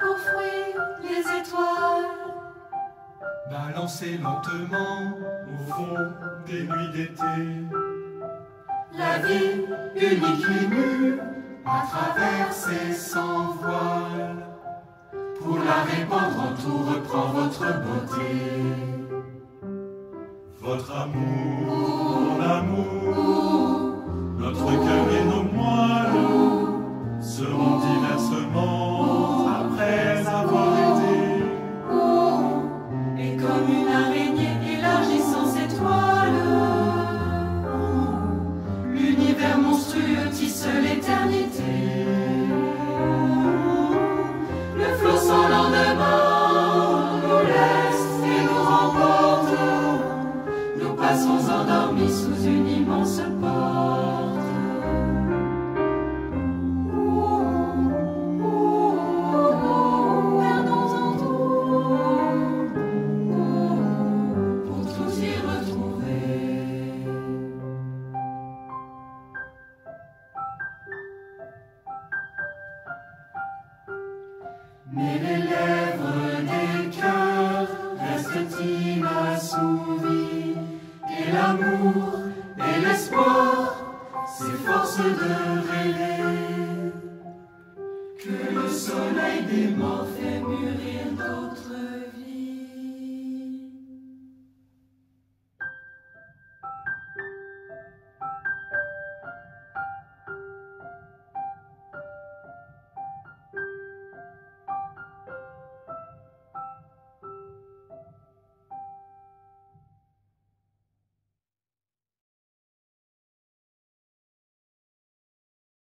pour fruit les étoiles. Balancez lentement au fond des nuits d'été. La vie unique et nue À travers ces 100 voiles, pour la répandre en tout reprend votre beauté. votre amour, mon amour, notre cœur et nos moelles seront diversement après avoir été. Et comme une araignée élargissant ses toiles, l'univers monstrueux tisse l'éternité. Le flot sans lendemain nous laisse et nous remporte. Nous passons endormis sous une immense porte. Perdons en tout pour tout y retrouver. Mais les lèvres des cœurs restent inassouvies, et l'amour et l'espoir s'efforcent de rêver que le soleil des morts fait mûrir d'autres.